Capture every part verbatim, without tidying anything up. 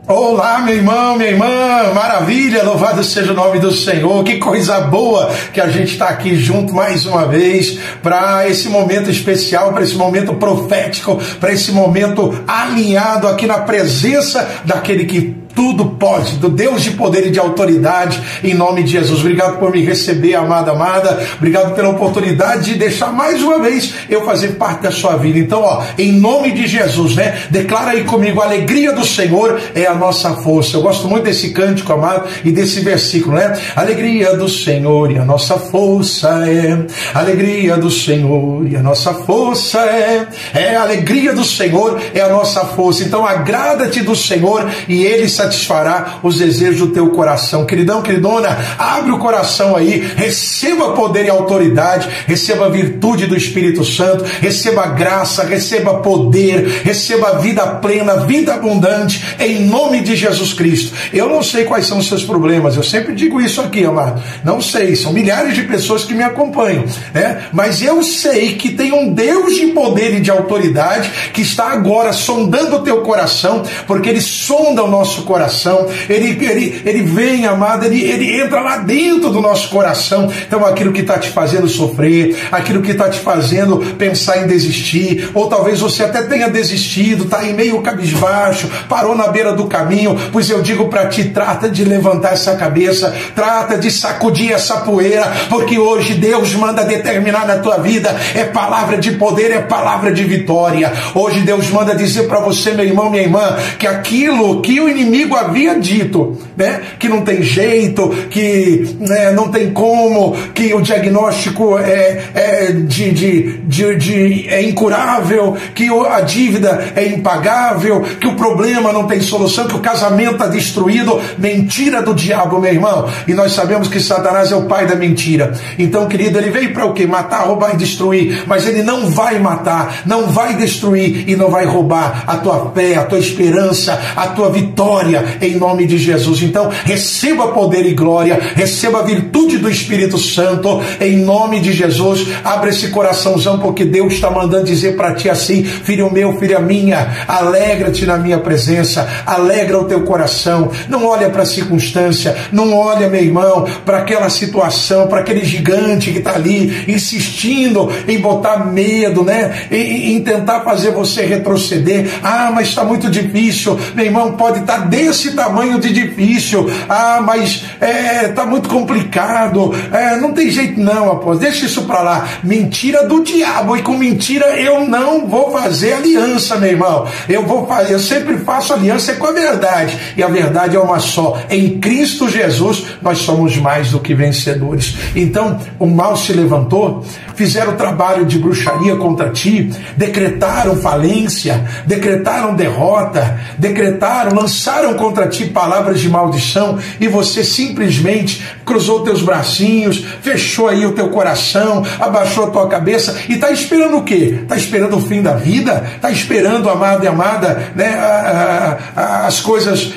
Olá, meu irmão, minha irmã, maravilha, louvado seja o nome do Senhor, que coisa boa que a gente está aqui junto mais uma vez para esse momento especial, para esse momento profético, para esse momento alinhado aqui na presença daquele que tudo pode, do Deus de poder e de autoridade, em nome de Jesus. Obrigado por me receber, amada, amada. Obrigado pela oportunidade de deixar mais uma vez eu fazer parte da sua vida. Então, ó, em nome de Jesus, né? Declara aí comigo: a alegria do Senhor é a nossa força. Eu gosto muito desse cântico, amado, e desse versículo, né? Alegria do Senhor e a nossa força é. Alegria do Senhor e a nossa força é. É a alegria do Senhor é a nossa força. Então, agrada-te do Senhor e Ele satisfará os desejos do teu coração. Queridão, queridona, abre o coração aí, receba poder e autoridade, receba a virtude do Espírito Santo, receba graça, receba poder, receba vida plena, vida abundante, em nome de Jesus Cristo. Eu não sei quais são os seus problemas, eu sempre digo isso aqui, amado, não sei, são milhares de pessoas que me acompanham, né? Mas eu sei que tem um Deus de poder e de autoridade que está agora sondando o teu coração, porque Ele sonda o nosso coração, ele, ele, ele vem, amado, ele, ele entra lá dentro do nosso coração. Então aquilo que está te fazendo sofrer, aquilo que está te fazendo pensar em desistir, ou talvez você até tenha desistido, está aí meio cabisbaixo, parou na beira do caminho, pois eu digo para ti, trata de levantar essa cabeça, trata de sacudir essa poeira, porque hoje Deus manda determinar na tua vida, é palavra de poder, é palavra de vitória. Hoje Deus manda dizer para você, meu irmão, minha irmã, que aquilo que o inimigo havia dito, né, que não tem jeito, que né, não tem como, que o diagnóstico é, é, de, de, de, de, é incurável, que a dívida é impagável, que o problema não tem solução, que o casamento está destruído. Mentira do diabo, meu irmão. E nós sabemos que Satanás é o pai da mentira. Então, querido, ele veio para o quê? Matar, roubar e destruir. Mas ele não vai matar, não vai destruir e não vai roubar a tua fé, a tua esperança, a tua vitória, em nome de Jesus. Então, receba poder e glória, receba a virtude do Espírito Santo, em nome de Jesus. Abre esse coraçãozão, porque Deus está mandando dizer para ti assim: filho meu, filha minha, alegra-te na minha presença, alegra o teu coração, não olha para a circunstância, não olha, meu irmão, para aquela situação, para aquele gigante que está ali, insistindo em botar medo, né, em, em tentar fazer você retroceder. Ah, mas está muito difícil, meu irmão, pode estar desse tamanho de difícil. Ah, mas está é, muito complicado, é, não tem jeito não, apóstolo, deixa isso para lá. Mentira do diabo, e com mentira eu não vou fazer aliança, meu irmão. Eu vou fazer, eu sempre faço aliança com a verdade, e a verdade é uma só: em Cristo Jesus nós somos mais do que vencedores. Então o mal se levantou, fizeram trabalho de bruxaria contra ti, decretaram falência, decretaram derrota, decretaram, lançaram contra ti palavras de maldição, e você simplesmente cruzou teus bracinhos, fechou aí o teu coração, abaixou a tua cabeça e está esperando o quê? Está esperando o fim da vida? Está esperando, amado e amada, né, a, a, a, as coisas,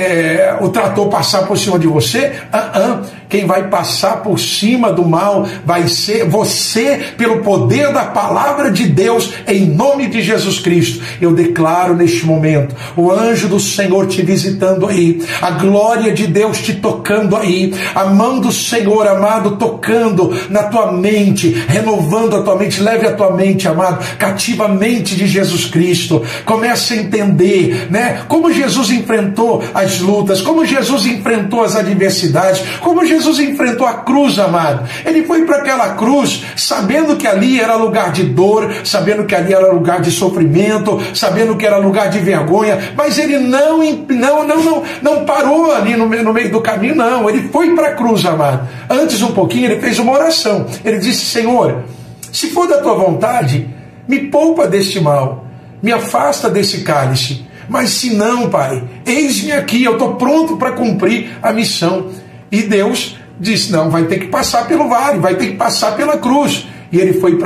é, o trator passar por cima de você? Ah, ah. Quem vai passar por cima do mal vai ser você, pelo poder da palavra de Deus, em nome de Jesus Cristo. Eu declaro neste momento o anjo do Senhor te visitando aí, a glória de Deus te tocando aí, a mão do Senhor, amado, tocando na tua mente, renovando a tua mente. Leve a tua mente, amado, cativa a mente de Jesus Cristo. Comece a entender, né, como Jesus enfrentou as lutas, como Jesus enfrentou as adversidades, como Jesus Jesus enfrentou a cruz, amado. Ele foi para aquela cruz sabendo que ali era lugar de dor, sabendo que ali era lugar de sofrimento, sabendo que era lugar de vergonha, mas ele não, não, não, não, não parou ali no, no meio do caminho, não. Ele foi para a cruz, amado. Antes um pouquinho ele fez uma oração. Ele disse: Senhor, se for da tua vontade, me poupa deste mal, me afasta desse cálice. Mas se não, Pai, eis-me aqui, eu estou pronto para cumprir a missão. E Deus disse: não, vai ter que passar pelo vale, vai ter que passar pela cruz. E ele foi para lá.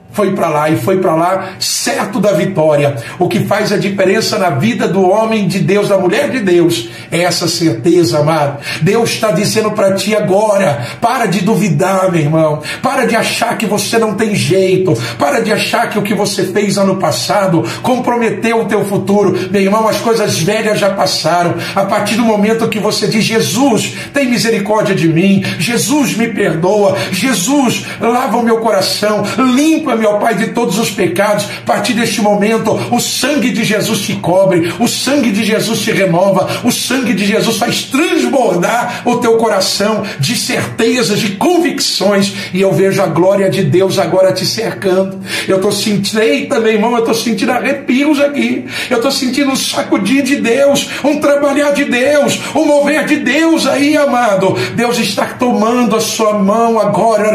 foi para lá, e foi para lá certo da vitória. O que faz a diferença na vida do homem de Deus, da mulher de Deus, é essa certeza, amado. Deus está dizendo para ti agora, para de duvidar, meu irmão, para de achar que você não tem jeito, para de achar que o que você fez ano passado comprometeu o teu futuro. Meu irmão, as coisas velhas já passaram. A partir do momento que você diz: Jesus, tem misericórdia de mim, Jesus, me perdoa, Jesus, lava o meu coração, limpa, meu Pai, de todos os pecados. A partir deste momento, o sangue de Jesus te cobre, o sangue de Jesus te renova, o sangue de Jesus faz transbordar o teu coração de certezas, de convicções, e eu vejo a glória de Deus agora te cercando. Eu estou sentindo, eita, meu irmão, eu estou sentindo arrepios aqui, eu estou sentindo um sacudir de Deus, um trabalhar de Deus, um mover de Deus aí, amado. Deus está tomando a sua mão agora,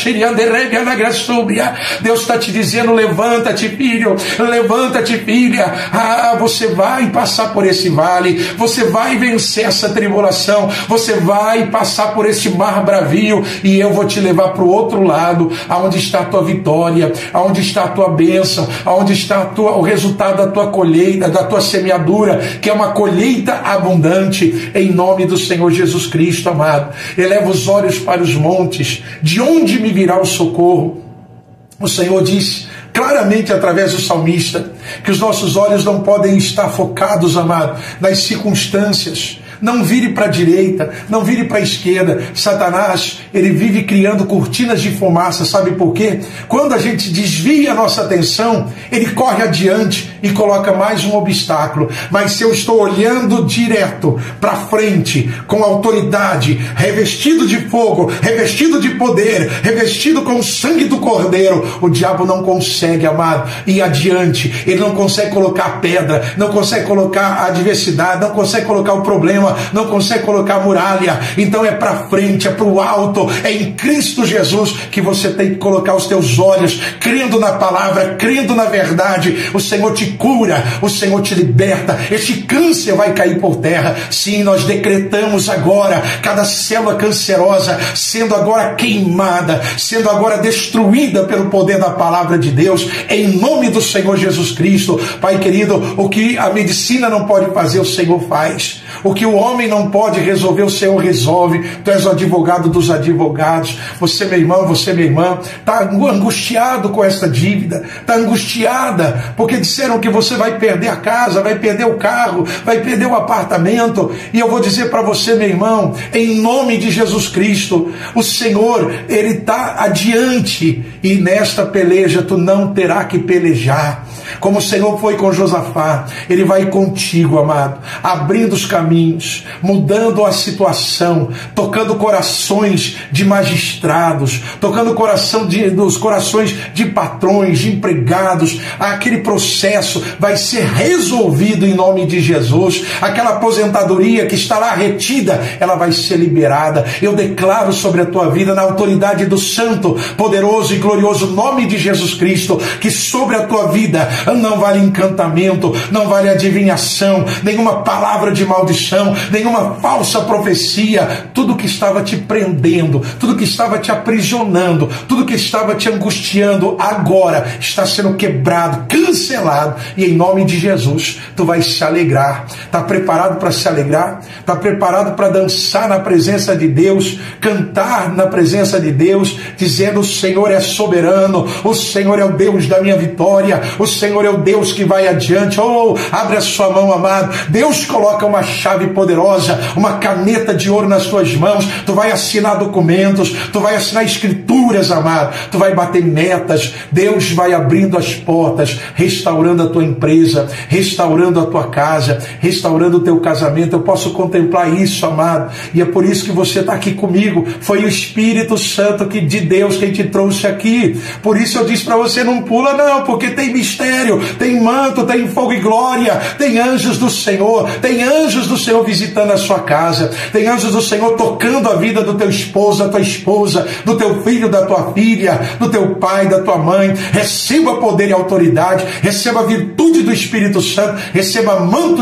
Deus está te dizendo: levanta-te, filho, levanta-te, filha. Ah, você vai passar por esse vale, você vai vencer essa tribulação, você vai passar por esse mar bravio, e eu vou te levar para o outro lado, aonde está a tua vitória, aonde está a tua bênção, aonde está a tua, o resultado da tua colheita, da tua semeadura, que é uma colheita abundante, em nome do Senhor Jesus Cristo, amado. Eleva os olhos para os montes, de onde me virá o socorro? O Senhor diz claramente através do salmista que os nossos olhos não podem estar focados, amado, nas circunstâncias. Não vire para a direita, não vire para a esquerda. Satanás, ele vive criando cortinas de fumaça. Sabe por quê? Quando a gente desvia a nossa atenção, ele corre adiante e coloca mais um obstáculo. Mas se eu estou olhando direto para frente, com autoridade, revestido de fogo, revestido de poder, revestido com o sangue do Cordeiro, o diabo não consegue, amado, ir adiante. Ele não consegue colocar a pedra, não consegue colocar a adversidade, não consegue colocar o problema, não consegue colocar a muralha. Então é para frente, é para o alto, é em Cristo Jesus que você tem que colocar os teus olhos, crendo na palavra, crendo na verdade. O Senhor te cura, o Senhor te liberta, este câncer vai cair por terra. Sim, nós decretamos agora cada célula cancerosa sendo agora queimada, sendo agora destruída pelo poder da palavra de Deus, em nome do Senhor Jesus Cristo. Pai querido, o que a medicina não pode fazer, o Senhor faz. O que o homem não pode resolver, o Senhor resolve. Tu és o advogado dos advogados. Você, meu irmão, você, minha irmã, está angustiado com esta dívida, está angustiada porque disseram que você vai perder a casa, vai perder o carro, vai perder o apartamento. E eu vou dizer para você, meu irmão, em nome de Jesus Cristo, o Senhor, Ele está adiante, e nesta peleja tu não terá que pelejar. Como o Senhor foi com Josafá, Ele vai contigo, amado, abrindo os caminhos, mudando a situação, tocando corações de magistrados, tocando o coração de, dos corações de patrões, de empregados. Aquele processo vai ser resolvido em nome de Jesus. Aquela aposentadoria que está lá retida, ela vai ser liberada. Eu declaro sobre a tua vida, na autoridade do santo, poderoso e glorioso nome de Jesus Cristo, que sobre a tua vida não vale encantamento, não vale adivinhação, nenhuma palavra de maldição, nenhuma falsa profecia. Tudo que estava te prendendo, tudo que estava te aprisionando, tudo que estava te angustiando, agora está sendo quebrado, cancelado, e em nome de Jesus tu vais se alegrar. Está preparado para se alegrar? Está preparado para dançar na presença de Deus, cantar na presença de Deus, dizendo: o Senhor é soberano, o Senhor é o Deus da minha vitória, o Senhor é o Deus que vai adiante. Oh, abre a sua mão, amado. Deus coloca uma chave poderosa, uma caneta de ouro nas tuas mãos. Tu vai assinar documentos, tu vai assinar escrituras, amado. Tu vai bater metas. Deus vai abrindo as portas, restaurando a tua empresa, restaurando a tua casa, restaurando o teu casamento. Eu posso contemplar isso, amado, e é por isso que você está aqui comigo. Foi o Espírito Santo que, de Deus, quem te trouxe aqui. Por isso eu disse para você: não pula não, porque tem mistério, tem manto, tem fogo e glória, tem anjos do Senhor, tem anjos do Senhor visitando a sua casa, tem anjos do Senhor tocando a vida do teu esposo, da tua esposa, do teu filho, da tua filha, do teu pai, da tua mãe. Receba poder e autoridade, receba a virtude do Espírito Santo, receba manto de glória.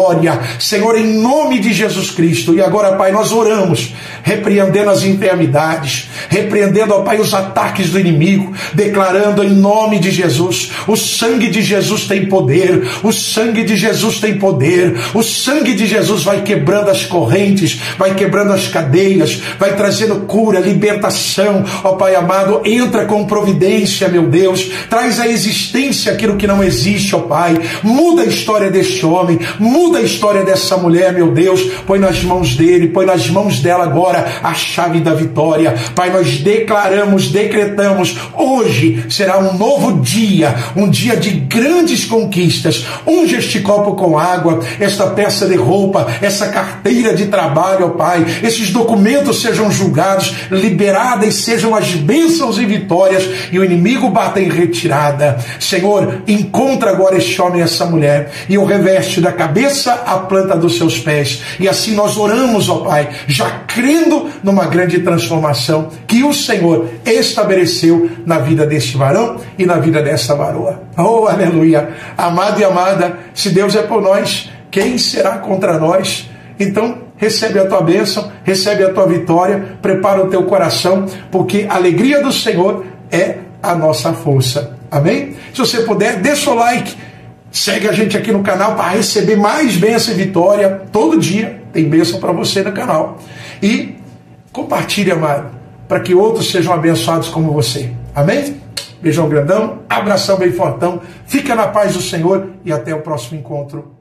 vitória, Senhor, em nome de Jesus Cristo. E agora, Pai, nós oramos, repreendendo as enfermidades, repreendendo, ó Pai, os ataques do inimigo, declarando em nome de Jesus, o sangue de Jesus tem poder, o sangue de Jesus tem poder, o sangue de Jesus vai quebrando as correntes, vai quebrando as cadeias, vai trazendo cura, libertação, ó Pai amado, entra com providência, meu Deus, traz à existência aquilo que não existe, ó Pai, muda a história deste homem, muda a história dessa mulher, meu Deus, põe nas mãos dele, põe nas mãos dela agora a chave da vitória. Pai, nós declaramos, decretamos, hoje será um novo dia, um dia de grandes conquistas. Unge este copo com água, esta peça de roupa, essa carteira de trabalho, ó Pai, esses documentos sejam julgados, liberadas sejam as bênçãos e vitórias, e o inimigo bata em retirada. Senhor, encontra agora este homem e essa mulher, e o reveste da cabeça à planta dos seus pés, e assim nós oramos, ó Pai, já crendo numa grande transformação que o Senhor estabeleceu na vida deste varão e na vida dessa varoa. Oh, aleluia! Amado e amada, se Deus é por nós, quem será contra nós? Então, recebe a tua bênção, recebe a tua vitória, prepara o teu coração, porque a alegria do Senhor é a nossa força. Amém? Se você puder, deixa o like, segue a gente aqui no canal para receber mais bênção e vitória. Todo dia tem bênção para você no canal. E compartilhe, amado, para que outros sejam abençoados como você. Amém? Beijão grandão, abração bem fortão, fica na paz do Senhor e até o próximo encontro.